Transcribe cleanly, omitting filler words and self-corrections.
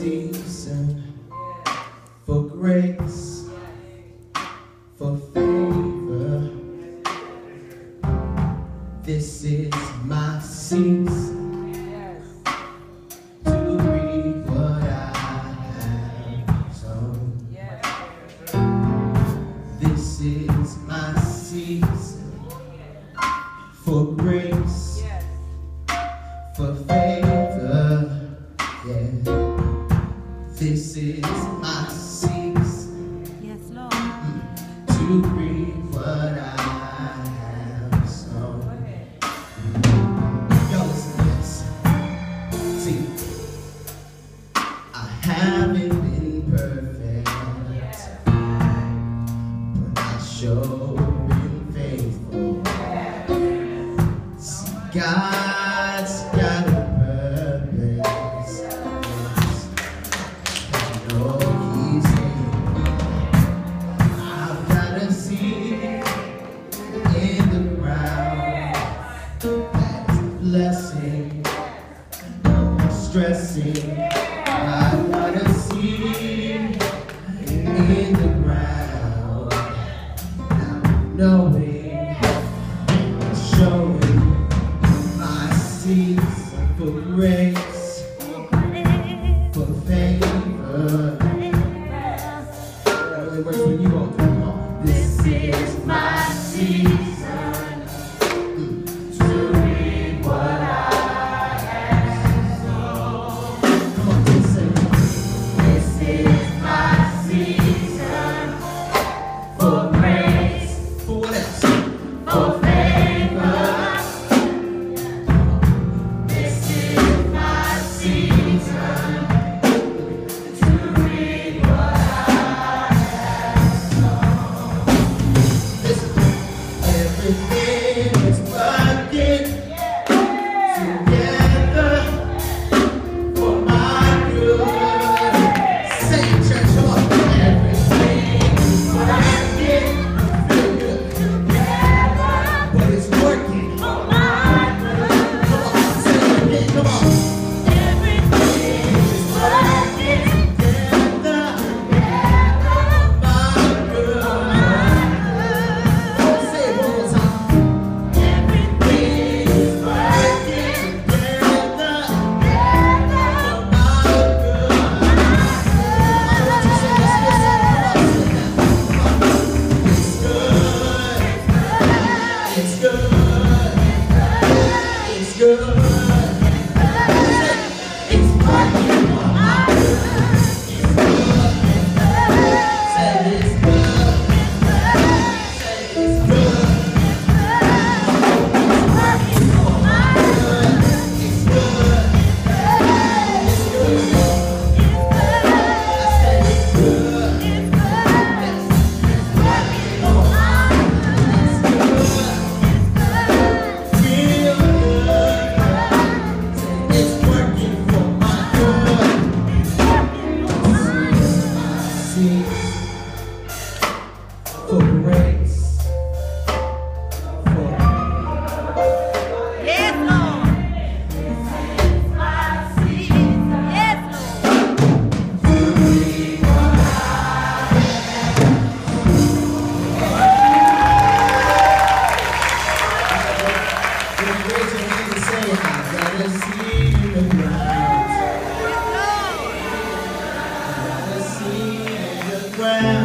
season for grace, for favor. This is my season to reap what I have sown. This is my season for grace, for favor. Yeah. This is my season, yes, Lord, to reap what I have sown. Y'all listen to this. See, I haven't been perfect, but I sure been faithful. See, God's got a purpose. I've got a seed in the ground that's a blessing, no stressing. I've got a seed in the ground, now knowing, showing my seeds for grace, for favor. It works when you won't come on. This is my season to reap what I have sown. Come on, just say it. This is my season for grace. For what else? For favor. This is my season to reap what I everything is working together for my good. Say it, church, come on. Everything is working together, but it's working for my good. Come on, say it again, come on. Everything is working together for my good. Say it one more time. For grace, for yes, Lord. This is my season. Yes, Lord. To reap what I have sown. Raise your hand and say, I've got a seed in the ground. I've got a seed in the ground.